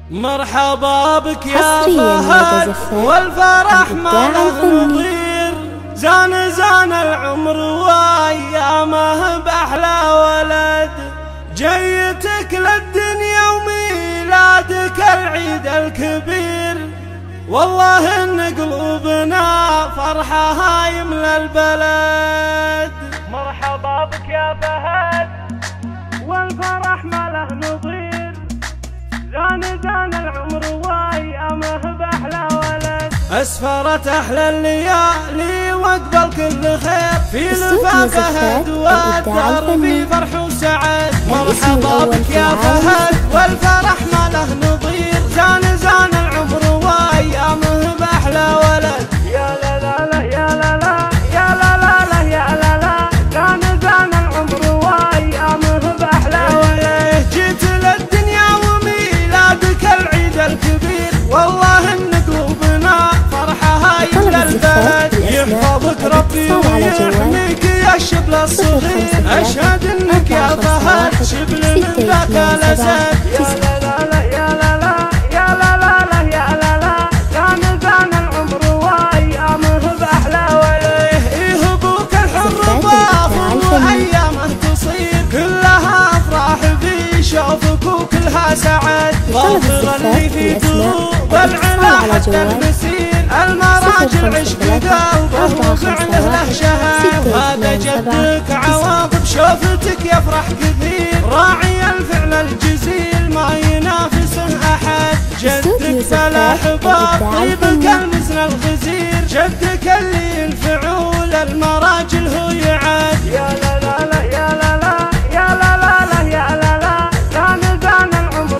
مرحبا بك يا فهد والفرح ما له نظير، زان العمر وايامه باحلى ولد، جيتك للدنيا وميلادك العيد الكبير، والله ان قلوبنا فرحها يملى البلد. مرحبا بك يا فهد والفرح ما له نظير، زان العمر وايامه باحلى ولد، اسفرت احلى الليالي واقبل كل خير، في لفا فهد والدار في فرح وسعد. مرحبا بك يا فهد والفرح ما له نظير، زان العمر وايامه باحلى ولد، يا لا لا لا يا لا لا يا لا لا لا يا لا لا، زان العمر وايامه باحلى ولد، جيت للدنيا وميلادك العيد الكبير، والله ان قلوبنا فرحها يملى البلد، يحفظك ربي ويحميك يا الشبل الصغير، اشهد انك يا فهد شبل من ذاك الاسد، يا لا لا لا يا لا لا يا لا لا لا يا لا لا، زان العمر وايامه باحلى ولد، إيه ابوك الحر باطل وايامه تصير، كلها افراح في شوفك وكلها سعد، ظافر اللي في دوب العلا حتى المسير، المراجل عشق قلبه وفعله له شهد، هذا جدك عواقب شوفتك يفرح كثير، راعي الفعل الجزيل ما ينافسه احد، جدك فلاح طيبك المزن الغزير، جدك اللي الفعول المراجل هو يعد، يا لا لا لا يا لا لا يا لا لا لا يا لا لا، زان العمر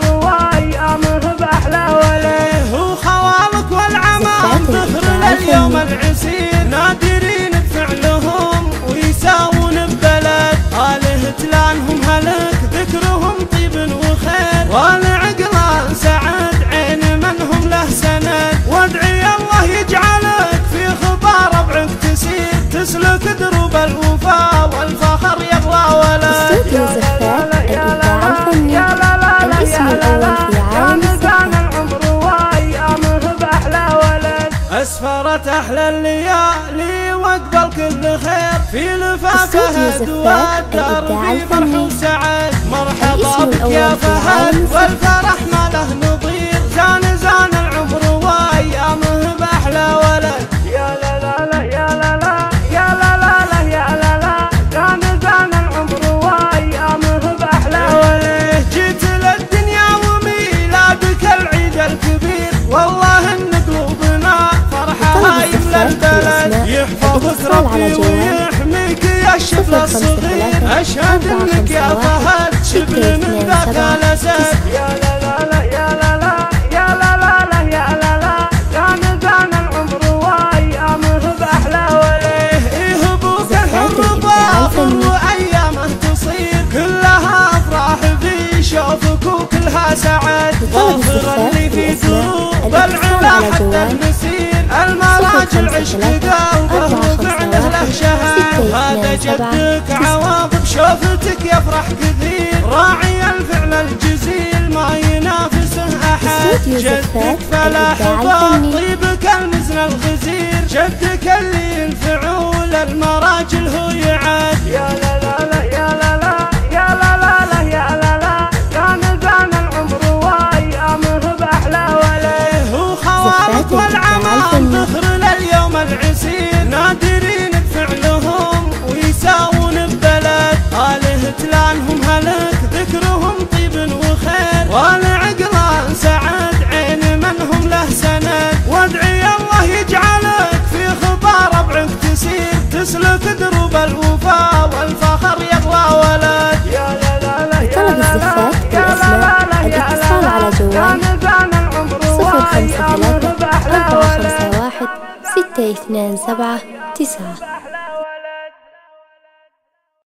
وايامه باحلى ولد، وخوالك والعمام ظهر لليوم العسير، نادرين بفعلهم ويساوون ببلد، آله تلانهم هلك ذكرهم طيب وخير، والعقلان سعد عين منهم له سند، وادعي الله يجعلك في خطى ربعك تسير، تسلك دروب الوفا والفخر يغلى ولد، يا لا لا يا لا لا يا لا لا لا يا لا لا، زان العمر وايامه باحلى ولد، اسفرت احلى الليالي واقبل كل خير، في لفا فهد والدار في فرح وسعد. مرحبا بك يا فهد والفرح ما له نظير، زان العمر وايامه باحلى ولد، يا لا لا لا يا لا لا يا لا لا لا يا لا لا، زان العمر وايامه باحلى ولد، جيت للدنيا وميلادك العيد الكبير، والله ان قلوبنا فرحها يملى البلد، يحفظك ربي ويحميك يا الشبل الصغير، اشهد انك يا فهد شبل من ذاك الاسد، يا لا لا لا يا لا لا يا لا لا لا يا لا لا، زان العمر وايامه باحلى ولد، إيه ابوك الحر باطل وايامه تصير، كلها افراح في شوفك وكلها سعد، ظافر اللي في دوب العلا حتى المسير، المراجل عشق قلبه وفعله له شهد، هذا جدك عواقب شوفتك يفرح كثير، راعي الفعل الجزيل ما ينافسه احد، جدك فلاح طيبك المزن الغزير، جدك اللي الفعول المراجل هو يعد، يا لا لا لا يا لا لا يا لا لا لا يا لا لا، زان العمر وايامه باحلى ولد، وخوالك والعمام ظهر لليوم العسير، نادرين بفعلهم ويساوون ببلد، آله تلانهم هلك ذكرهم طيب وخير، والعقلان سعد عين منهم له سند، وادعي الله يجعلك في خطى ربعك تسير، تسلك دروب الوفا والفخر يغلى ولد، يا لا لا لا يا لا لا يا لا لا لا يا لا لا، زان العمر وايامه باحلى ولد، 451 627 9.